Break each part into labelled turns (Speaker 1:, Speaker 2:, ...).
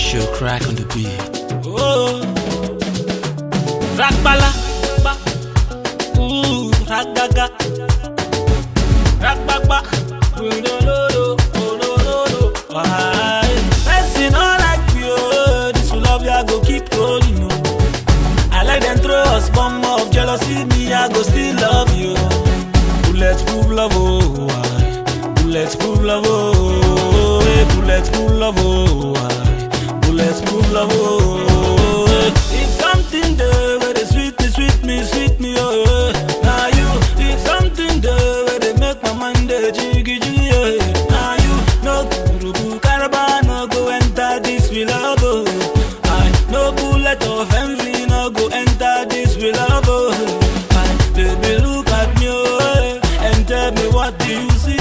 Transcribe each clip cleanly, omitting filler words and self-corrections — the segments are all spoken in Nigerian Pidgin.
Speaker 1: She'll crack on the beat.
Speaker 2: Oh, Rakbala, ooh, Ragaga, Rakbaba, why? Person all like you, this will love you, I go keep rolling. No. I like them throw us bomb of jealousy, me I go still love you. Bulletproof love, oh, why? Bulletproof love, oh, hey, bulletproof love, oh, why? Bulletproof love, oh, hey. If something there where they sweet me, oh, yeah. Now you, if something there where they make my mind jiggy, yeah. Now you, no Kurubu Caravan, no go enter this will love, oh. I no bullet of envy, no go enter this will love, oh. I, baby, look at me, oh, and tell me what do you see?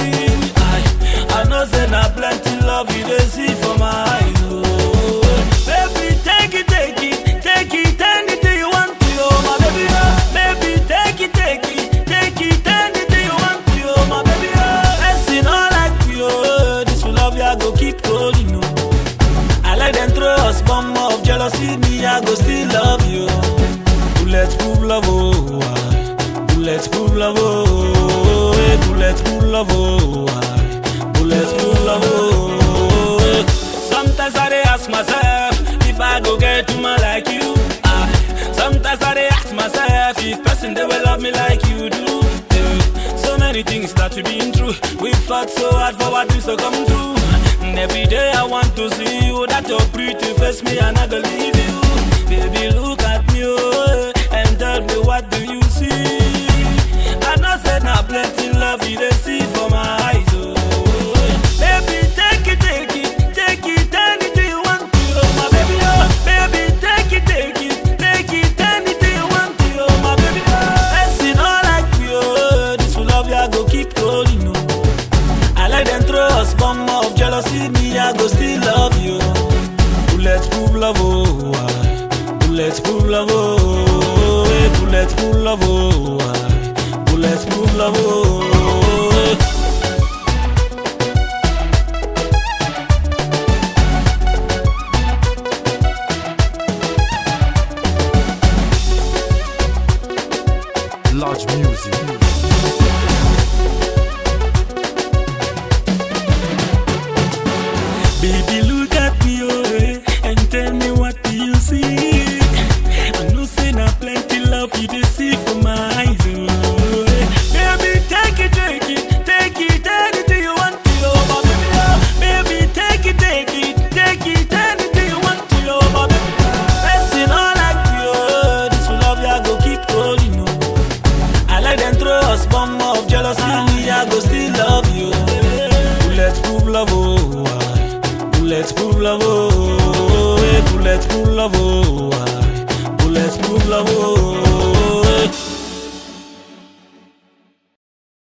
Speaker 2: I know say na plenty love you they see for my eyes, oh. Baby, take it, anything you want to, oh my baby, oh. Baby, take it, anything you want to, oh my baby, oh. Person all like you, oh. This will love you, I go keep rolling, oh. I like them throw us bomb of jealousy, me I go still love you. Bulletproof love, oh, why? Bulletproof love, oh, hey, bulletproof love, oh, why? Bulletproof love, oh, hey. Sometimes I dey ask myself if I go get to man like you. Sometimes I dey ask myself if person they will love me like you do. So many things that we been through. We fought so hard for what we so come through. And every day I want to see you. That your pretty face me and I go leave you. Baby, look at me, oh, and tell me what do you see? I know said now plenty love you they see for my eyes, oh. Baby, take it, anything you want to, oh my baby, oh. Baby, take it, anything you want to, oh my baby, oh. Person all like you, oh. This will love you, I go keep rolling, oh. I like them throw us bomb of jealousy, me I go still love you. Bulletproof love, oh, why? Bulletproof love, oh, hey, bulletproof love, oh, why? Bulletproof love, oh, hey.
Speaker 1: Large music.
Speaker 2: Baby, look at me, oh, and tell me what do you see? I know say na plenty love you they see for my eyes, oh. Baby, take it, anything you want to, oh my baby, oh. Baby, take it, anything you want to, oh my baby, oh. Person all like you, oh. This will love you, I go keep rolling, oh. I like them throw us bomb of jealousy, me I go still love you. Bulletproof love, oh, why? Bulletproof love, oh.